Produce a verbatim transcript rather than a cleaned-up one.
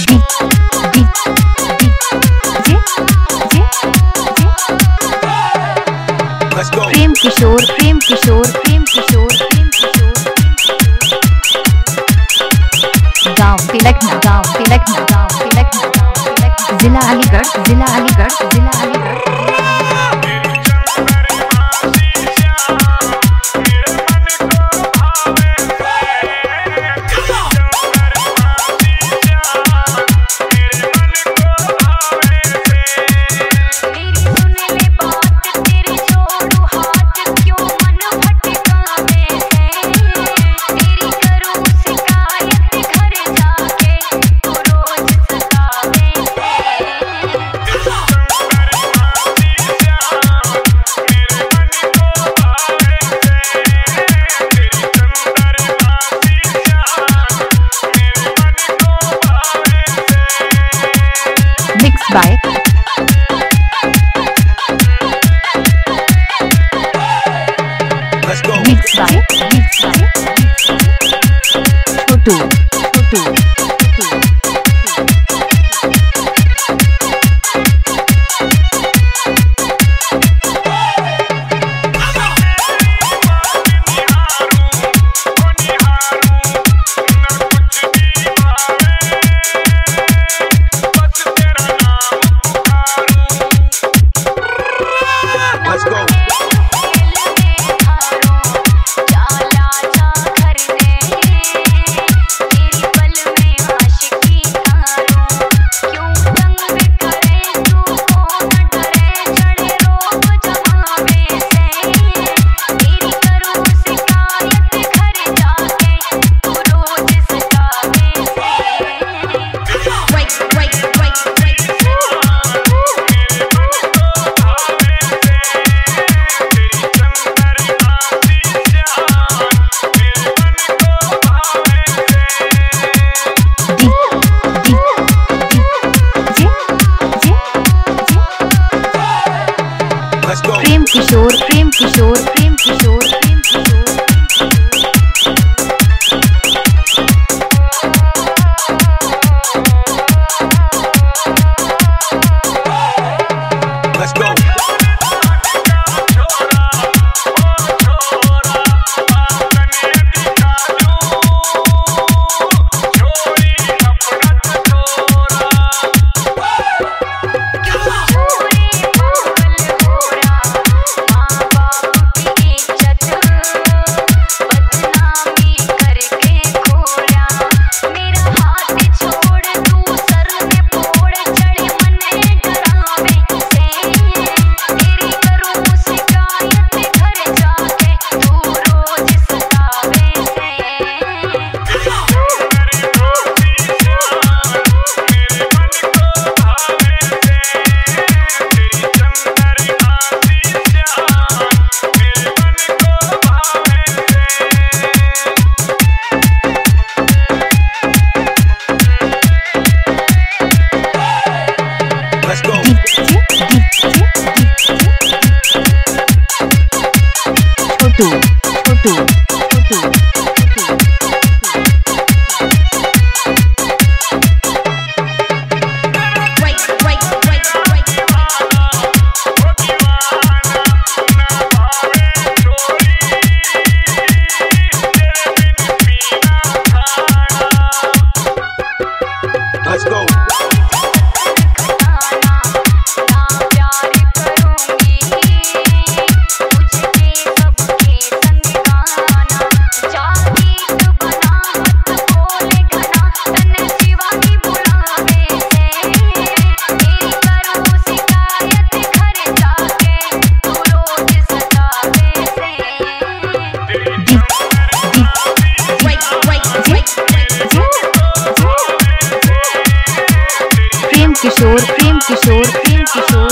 प्रेम किशोर प्रेम किशोर प्रेम किशोर प्रेम किशोर गांव तिलकना गांव तिलकना गांव तिलकना गांव तिलकना जिला अलीगढ़ जिला अलीगढ़ जिला Aligarh by Let's go. Mixed by Mixed by Chotu Chotu Let's go. Let's go. Prem Kishore Prem Kishore Prem Kishore Prem Kishore Let's go. Let's go. Chotu Chotu Chotu Let's go. Prem Kishore Prem Kishore Prem Kishore